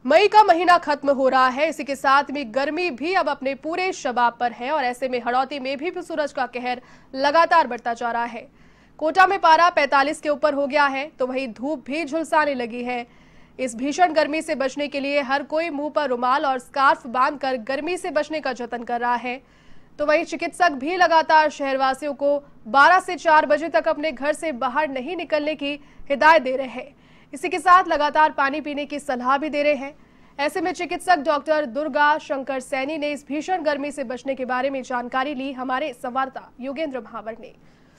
मई का महीना खत्म हो रहा है। इसी के साथ में गर्मी भी अब अपने पूरे शबाब पर है और ऐसे में हड़ौती में भी सूरज का कहर लगातार बढ़ता जा रहा है। कोटा में पारा 45 के ऊपर हो गया है, तो वहीं धूप भी झुलसाने लगी है। इस भीषण गर्मी से बचने के लिए हर कोई मुंह पर रुमाल और स्कार्फ बांधकर गर्मी से बचने का जतन कर रहा है। तो वहीं चिकित्सक भी लगातार शहरवासियों को 12 से 4 बजे तक अपने घर से बाहर नहीं निकलने की हिदायत दे रहे हैं। इसी के साथ लगातार पानी पीने की सलाह भी दे रहे हैं। ऐसे में चिकित्सक डॉक्टर दुर्गा शंकर सैनी ने इस भीषण गर्मी से बचने के बारे में जानकारी ली हमारे संवाददाता योगेंद्र महावर ने।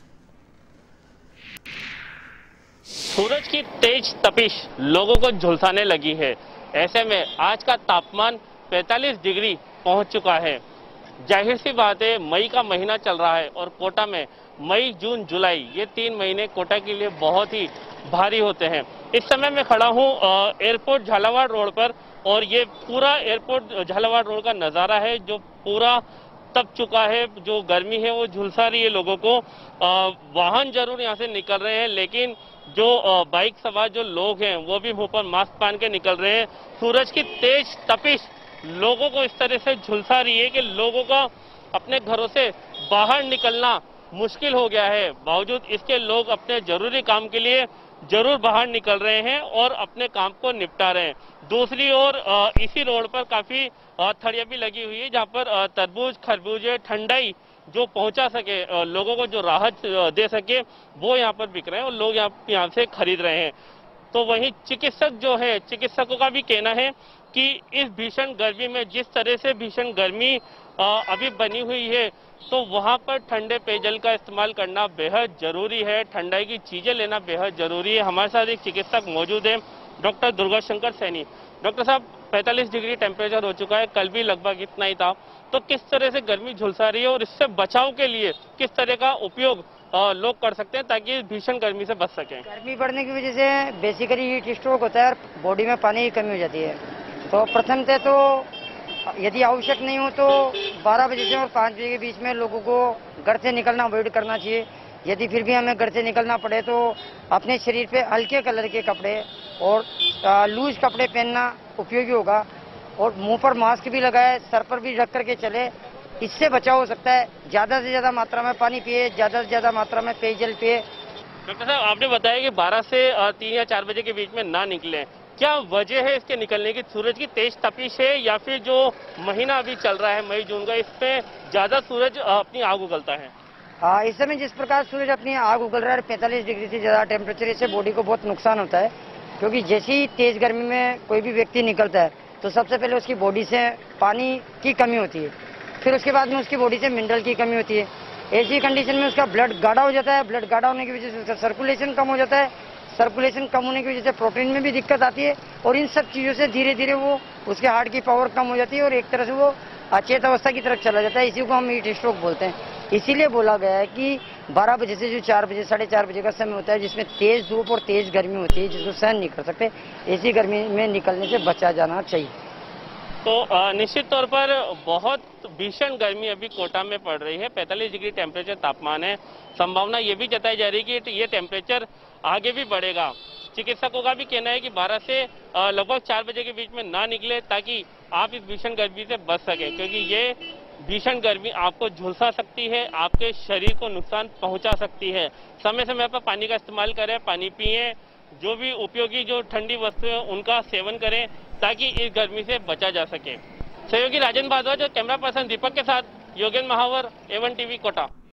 सूरज की तेज तपिश लोगों को झुलसाने लगी है। ऐसे में आज का तापमान 45 डिग्री पहुंच चुका है। जाहिर सी बात है, मई का महीना चल रहा है और कोटा में मई, जून, जुलाई ये 3 महीने कोटा के लिए बहुत ही भारी होते हैं। इस समय मैं खड़ा हूं एयरपोर्ट झालावाड़ रोड पर और ये पूरा एयरपोर्ट झालावाड़ रोड का नज़ारा है जो पूरा तप चुका है। जो गर्मी है वो झुलसा रही है लोगों को। वाहन जरूर यहाँ से निकल रहे हैं, लेकिन जो बाइक सवार जो लोग हैं वो भी मुंह पर मास्क पहन के निकल रहे हैं। सूरज की तेज तपिश लोगों को इस तरह से झुलसा रही है कि लोगों का अपने घरों से बाहर निकलना मुश्किल हो गया है। बावजूद इसके लोग अपने जरूरी काम के लिए जरूर बाहर निकल रहे हैं और अपने काम को निपटा रहे हैं। दूसरी ओर इसी रोड पर काफी थड़ियां भी लगी हुई है, जहां पर तरबूज, खरबूजे, ठंडाई जो पहुंचा सके, लोगों को जो राहत दे सके, वो यहाँ पर बिक रहे हैं और लोग यहाँ से खरीद रहे हैं। तो वहीं चिकित्सक जो है, चिकित्सकों का भी कहना है कि इस भीषण गर्मी में जिस तरह से भीषण गर्मी अभी बनी हुई है, तो वहां पर ठंडे पेयजल का इस्तेमाल करना बेहद जरूरी है। ठंडाई की चीजें लेना बेहद जरूरी है। हमारे साथ एक चिकित्सक मौजूद है, डॉक्टर दुर्गा शंकर सैनी। डॉक्टर साहब, 45 डिग्री टेम्परेचर हो चुका है, कल भी लगभग इतना ही था, तो किस तरह से गर्मी झुलसा रही है और इससे बचाव के लिए किस तरह का उपयोग लोग कर सकते हैं ताकि इस भीषण गर्मी से बच सकें? गर्मी बढ़ने की वजह से बेसिकली हीट स्ट्रोक होता है और बॉडी में पानी की कमी हो जाती है। तो प्रथमतः तो यदि आवश्यक नहीं हो तो 12 बजे से और 5 बजे के बीच में लोगों को घर से निकलना अवॉइड करना चाहिए। यदि फिर भी हमें घर से निकलना पड़े तो अपने शरीर पे हल्के कलर के कपड़े और लूज कपड़े पहनना उपयोगी होगा और मुंह पर मास्क भी लगाए, सर पर भी रख करके चले, इससे बचाव हो सकता है। ज्यादा से ज्यादा मात्रा में पानी पिए, ज्यादा से ज्यादा मात्रा में पेयजल पिए। डॉक्टर साहब, आपने बताया कि 12 से 3 या 4 बजे के बीच में ना निकले, क्या वजह है इसके निकलने की? सूरज की तेज तपिश है या फिर जो महीना अभी चल रहा है मई जून का, इसमें ज्यादा सूरज अपनी आग उगलता है? इस समय जिस प्रकार सूरज अपनी आग उगल रहा है 45 डिग्री से ज्यादा टेम्परेचर, इससे बॉडी को बहुत नुकसान होता है। क्योंकि जैसे ही तेज गर्मी में कोई भी व्यक्ति निकलता है तो सबसे पहले उसकी बॉडी से पानी की कमी होती है, फिर उसके बाद में उसकी बॉडी से मिनरल की कमी होती है। ऐसी कंडीशन में उसका ब्लड गाढ़ा हो जाता है। ब्लड गाढ़ा होने की वजह से उसका सर्कुलेशन कम हो जाता है। सर्कुलेशन कम होने की वजह से प्रोटीन में भी दिक्कत आती है और इन सब चीज़ों से धीरे धीरे वो उसके हार्ट की पावर कम हो जाती है और एक तरह से वो अचेत अवस्था की तरफ चला जाता है। इसी को हम हीट स्ट्रोक बोलते हैं। इसीलिए बोला गया है कि 12 बजे से जो 4 बजे, 4:30 बजे का समय होता है, जिसमें तेज धूप और तेज गर्मी होती है, जिसको सहन नहीं कर सकते, ऐसी गर्मी में निकलने से बचा जाना चाहिए। तो निश्चित तौर पर बहुत भीषण गर्मी अभी कोटा में पड़ रही है। 45 डिग्री टेम्परेचर तापमान है। संभावना ये भी जताई जा रही है कि ये टेम्परेचर आगे भी बढ़ेगा। चिकित्सकों का भी कहना है कि 12 से लगभग 4 बजे के बीच में ना निकले ताकि आप इस भीषण गर्मी से बच सकें, क्योंकि ये भीषण गर्मी आपको झुलसा सकती है, आपके शरीर को नुकसान पहुंचा सकती है। समय समय पर पानी का इस्तेमाल करें, पानी पिएं, जो भी उपयोगी जो ठंडी वस्तुएं उनका सेवन करें ताकि इस गर्मी से बचा जा सके। सहयोगी राजेंद्र भारद्वाज और कैमरा पर्सन दीपक के साथ योगेंद्र महावर, A1 TV कोटा।